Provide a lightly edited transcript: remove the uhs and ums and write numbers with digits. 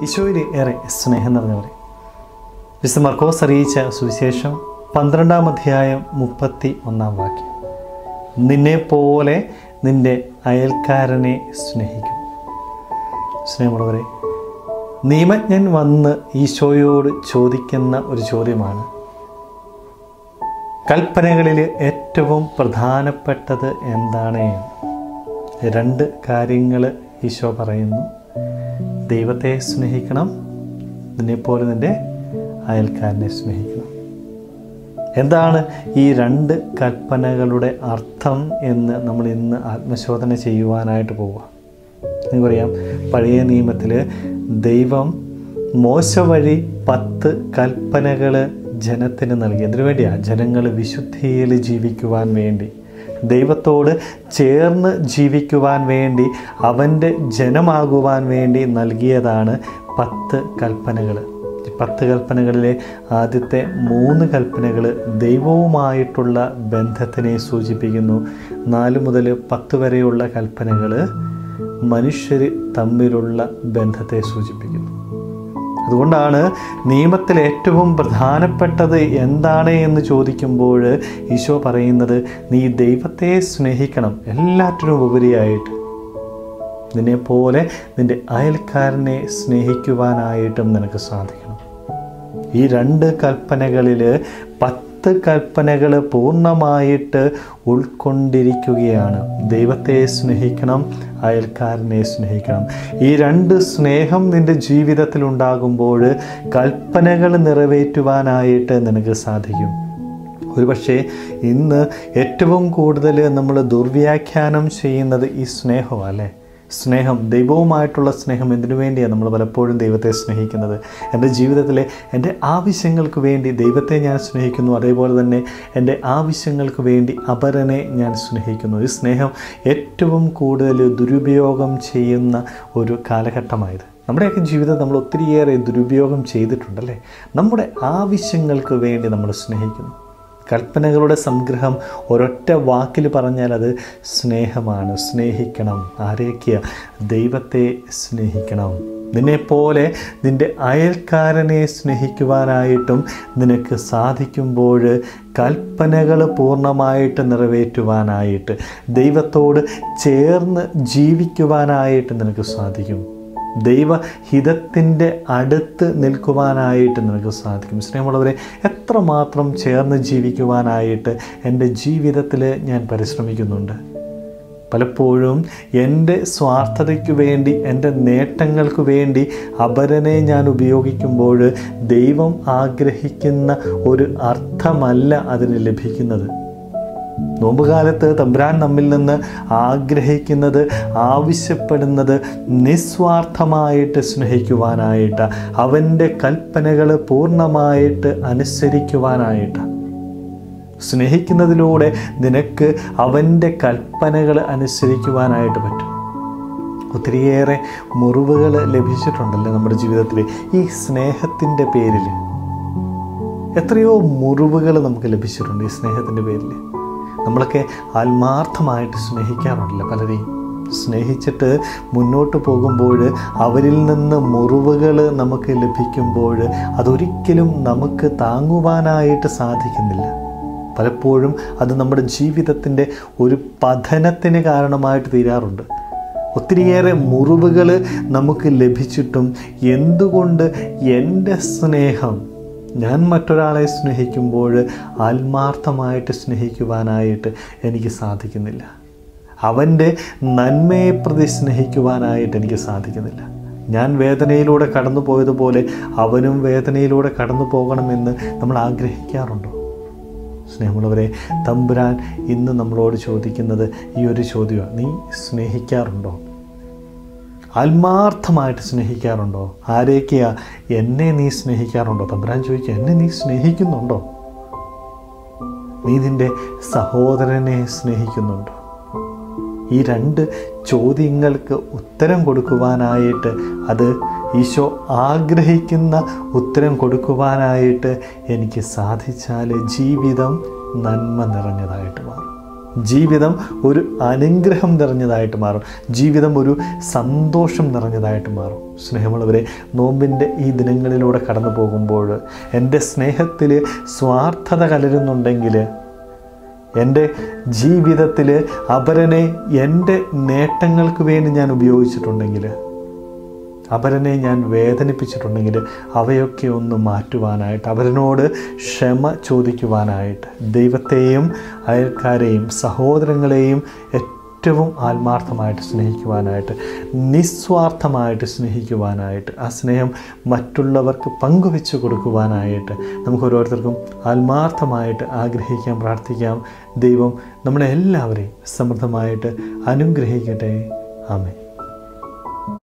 ഈശോയിൽ ഏറെ സ്നേഹം നിറഞ്ഞവരെ, വിശുദ്ധ മർക്കോസ് അറിയിച്ച സുവിശേഷം 12-ാം അധ്യായം 31-ാം വാക്യം, നിന്നെപ്പോലെ നിൻ്റെ അയൽക്കാരനെ സ്നേഹിക്കും. സ്നേഹമുള്ളവരെ, നിയമജ്ഞൻ വന്ന് ഈശോയോട് ചോദിക്കുന്ന ഒരു ചോദ്യമാണ്, കൽപ്പനകളിൽ ഏറ്റവും പ്രധാനപ്പെട്ടത് എന്താണ്? 2 കാര്യങ്ങൾ ഈശോ പറയുന്നു. ദൈവത്തെ സ്നേഹിക്കണം, നിന്നെപ്പോലെ നിൻ്റെ അയൽക്കാരനെ സ്നേഹിക്കണം. എന്താണ് ഈ 2 കൽപ്പനകളുടെ അർത്ഥം എന്ന് നമ്മൾ ഇന്ന് ആത്മശോധന ചെയ്യുവാനായിട്ട് പോവുക. നിങ്ങൾക്കറിയാം, പഴയ നിയമത്തിൽ ദൈവം മോശ വഴി 10 കൽപ്പനകൾ ജനത്തിന് നൽകി. അതിനു വേണ്ടിയാണ് ജനങ്ങൾ വിശുദ്ധിയിൽ ജീവിക്കുവാൻ വേണ്ടി, ദൈവത്തോട് ചേർന്ന് ജീവിക്കുവാൻ വേണ്ടി, അവൻ്റെ ജനമാകുവാൻ വേണ്ടി നൽകിയതാണ് 10 കൽപ്പനകൾ. ഈ 10 കൽപ്പനകളിലെ ആദ്യത്തെ 3 കൽപ്പനകൾ ദൈവവുമായിട്ടുള്ള ബന്ധത്തിനെ സൂചിപ്പിക്കുന്നു. 4 മുതൽ 10 വരെയുള്ള കൽപ്പനകൾ മനുഷ്യർ തമ്മിലുള്ള ബന്ധത്തെ സൂചിപ്പിക്കുന്നു. അതുകൊണ്ടാണ് നിയമത്തിൽ ഏറ്റവും പ്രധാനപ്പെട്ടത് എന്താണ് എന്ന് ചോദിക്കുമ്പോൾ ഈശോ പറയുന്നത്, നീ ദൈവത്തെ സ്നേഹിക്കണം, എല്ലാറ്റിനും ഉപരിയായിട്ട് നിന്നെപ്പോലെ നിൻ്റെ അയൽക്കാരനെ സ്നേഹിക്കുവാനായിട്ടും നിനക്ക് സാധിക്കണം. ഈ 2 കൽപ്പനകളിൽ 10 കൽപ്പനകൾ പൂർണ്ണമായിട്ട് ഉൾക്കൊണ്ടിരിക്കുകയാണ്. ദൈവത്തെ സ്നേഹിക്കണം, അയൽക്കാരനെ സ്നേഹിക്കണം. ഈ 2 സ്നേഹം നിൻ്റെ ജീവിതത്തിൽ ഉണ്ടാകുമ്പോൾ കൽപ്പനകൾ നിറവേറ്റുവാനായിട്ട് നിനക്ക് സാധിക്കും. ഒരുപക്ഷെ ഇന്ന് ഏറ്റവും കൂടുതൽ നമ്മൾ ദുർവ്യാഖ്യാനം ചെയ്യുന്നത് ഈ സ്നേഹമാണ്, അല്ലേ? സ്നേഹം, ദൈവവുമായിട്ടുള്ള സ്നേഹം എന്തിനു വേണ്ടിയാണ് നമ്മൾ പലപ്പോഴും ദൈവത്തെ സ്നേഹിക്കുന്നത്? എൻ്റെ ജീവിതത്തിലെ എൻ്റെ ആവശ്യങ്ങൾക്ക് വേണ്ടി ദൈവത്തെ ഞാൻ സ്നേഹിക്കുന്നു, അതേപോലെ തന്നെ എൻ്റെ ആവശ്യങ്ങൾക്ക് വേണ്ടി അപരനെ ഞാൻ സ്നേഹിക്കുന്നു. ഈ സ്നേഹം ഏറ്റവും കൂടുതൽ ദുരുപയോഗം ചെയ്യുന്ന ഒരു കാലഘട്ടമായത്. നമ്മുടെയൊക്കെ ജീവിതം നമ്മൾ ഒത്തിരിയേറെ ദുരുപയോഗം ചെയ്തിട്ടുണ്ടല്ലേ? നമ്മുടെ ആവശ്യങ്ങൾക്ക് വേണ്ടി നമ്മൾ സ്നേഹിക്കുന്നു. കൽപ്പനകളുടെ സംഗ്രഹം ഒരൊറ്റ വാക്കിൽ പറഞ്ഞാൽ അത് സ്നേഹമാണ്. സ്നേഹിക്കണം. ആരെയൊക്കെയാ? ദൈവത്തെ സ്നേഹിക്കണം. നിന്നെപ്പോലെ നിൻ്റെ അയൽക്കാരനെ സ്നേഹിക്കുവാനായിട്ടും നിനക്ക് സാധിക്കുമ്പോൾ കൽപ്പനകൾ പൂർണ്ണമായിട്ട് നിറവേറ്റുവാനായിട്ട്, ദൈവത്തോട് ചേർന്ന് ജീവിക്കുവാനായിട്ട് നിനക്ക് സാധിക്കും. ദൈവഹിതത്തിൻ്റെ അടുത്ത് നിൽക്കുവാനായിട്ട് നിനക്ക് സാധിക്കും. സ്നേഹമുള്ളവരെ, എത്രമാത്രം ചേർന്ന് ജീവിക്കുവാനായിട്ട് എൻ്റെ ജീവിതത്തിൽ ഞാൻ പരിശ്രമിക്കുന്നുണ്ട്. പലപ്പോഴും എൻ്റെ സ്വാർത്ഥതയ്ക്ക് വേണ്ടി, എൻ്റെ നേട്ടങ്ങൾക്ക് വേണ്ടി അപരനെ ഞാൻ ഉപയോഗിക്കുമ്പോൾ ദൈവം ആഗ്രഹിക്കുന്ന ഒരു അർത്ഥമല്ല അതിന് ലഭിക്കുന്നത്. നോമ്പുകാലത്ത് തമ്പുരാൻ നമ്മിൽ നിന്ന് ആഗ്രഹിക്കുന്നത്, ആവശ്യപ്പെടുന്നത് നിസ്വാർത്ഥമായിട്ട് സ്നേഹിക്കുവാനായിട്ട്, അവൻ്റെ കൽപ്പനകൾ പൂർണ്ണമായിട്ട് അനുസരിക്കുവാനായിട്ട്. സ്നേഹിക്കുന്നതിലൂടെ നിനക്ക് അവൻ്റെ കൽപ്പനകൾ അനുസരിക്കുവാനായിട്ട് പറ്റും. ഒത്തിരിയേറെ മുറിവുകൾ ലഭിച്ചിട്ടുണ്ടല്ലോ നമ്മുടെ ജീവിതത്തിൽ ഈ സ്നേഹത്തിൻ്റെ പേരിൽ. എത്രയോ മുറിവുകൾ നമുക്ക് ലഭിച്ചിട്ടുണ്ട് ഈ സ്നേഹത്തിൻ്റെ പേരിൽ. നമ്മളൊക്കെ ആത്മാർത്ഥമായിട്ട് സ്നേഹിക്കാറുണ്ടല്ലോ പലരെയും. സ്നേഹിച്ചിട്ട് മുന്നോട്ട് പോകുമ്പോൾ അവരിൽ നിന്ന് മുറിവുകൾ നമുക്ക് ലഭിക്കുമ്പോൾ അതൊരിക്കലും നമുക്ക് താങ്ങുവാനായിട്ട് സാധിക്കുന്നില്ല. പലപ്പോഴും അത് നമ്മുടെ ജീവിതത്തിൻ്റെ ഒരു പതനത്തിന് കാരണമായിട്ട് തീരാറുണ്ട്. ഒത്തിരിയേറെ മുറിവുകൾ നമുക്ക് ലഭിച്ചിട്ടും എന്തുകൊണ്ട് എൻ്റെ സ്നേഹം, ഞാൻ മറ്റൊരാളെ സ്നേഹിക്കുമ്പോൾ ആത്മാർത്ഥമായിട്ട് സ്നേഹിക്കുവാനായിട്ട് എനിക്ക് സാധിക്കുന്നില്ല? അവൻ്റെ നന്മയെ പ്രതി സ്നേഹിക്കുവാനായിട്ട് എനിക്ക് സാധിക്കുന്നില്ല. ഞാൻ വേദനയിലൂടെ കടന്നു പോയതുപോലെ അവനും വേദനയിലൂടെ കടന്നു പോകണമെന്ന് നമ്മൾ ആഗ്രഹിക്കാറുണ്ടോ? സ്നേഹമുള്ളവരെ, തമ്പുരാൻ ഇന്ന് നമ്മളോട് ചോദിക്കുന്നത് ഈ ഒരു ചോദ്യമാണ്. നീ സ്നേഹിക്കാറുണ്ടോ? ആത്മാർത്ഥമായിട്ട് സ്നേഹിക്കാറുണ്ടോ? ആരെയൊക്കെയാ? എന്നെ നീ സ്നേഹിക്കാറുണ്ടോ? തമ്പുരാൻ ചോദിക്കുക, എന്നെ നീ സ്നേഹിക്കുന്നുണ്ടോ? നീ നിൻ്റെ സഹോദരനെ സ്നേഹിക്കുന്നുണ്ടോ? ഈ 2 ചോദ്യങ്ങൾക്ക് ഉത്തരം കൊടുക്കുവാനായിട്ട്, അത് ഈശോ ആഗ്രഹിക്കുന്ന ഉത്തരം കൊടുക്കുവാനായിട്ട് എനിക്ക് സാധിച്ചാൽ ജീവിതം നന്മ നിറഞ്ഞതായിട്ട് മാറും. ജീവിതം ഒരു അനുഗ്രഹം നിറഞ്ഞതായിട്ട് മാറും. ജീവിതം ഒരു സന്തോഷം നിറഞ്ഞതായിട്ട് മാറും. സ്നേഹമുള്ളവരെ, നോമ്പിൻ്റെ ഈ ദിനങ്ങളിലൂടെ കടന്നു പോകുമ്പോൾ എൻ്റെ സ്നേഹത്തിൽ സ്വാർത്ഥത കലരുന്നുണ്ടെങ്കിൽ, എൻ്റെ ജീവിതത്തിൽ അപരനെ എൻ്റെ നേട്ടങ്ങൾക്ക് വേണ്ടി ഞാൻ ഉപയോഗിച്ചിട്ടുണ്ടെങ്കിൽ, അപരനെ ഞാൻ വേദനിപ്പിച്ചിട്ടുണ്ടെങ്കിൽ, അവയൊക്കെ ഒന്ന് മാറ്റുവാനായിട്ട്, അവരനോട് ക്ഷമ ചോദിക്കുവാനായിട്ട്, ദൈവത്തെയും അയൽക്കാരെയും സഹോദരങ്ങളെയും ഏറ്റവും ആത്മാർത്ഥമായിട്ട് സ്നേഹിക്കുവാനായിട്ട്, നിസ്വാർത്ഥമായിട്ട് സ്നേഹിക്കുവാനായിട്ട്, ആ സ്നേഹം മറ്റുള്ളവർക്ക് പങ്കുവെച്ച് കൊടുക്കുവാനായിട്ട് നമുക്ക് ഓരോരുത്തർക്കും ആത്മാർത്ഥമായിട്ട് ആഗ്രഹിക്കാം, പ്രാർത്ഥിക്കാം. ദൈവം നമ്മളെല്ലാവരെയും സമൃദ്ധമായിട്ട് അനുഗ്രഹിക്കട്ടെ. ആമേൻ.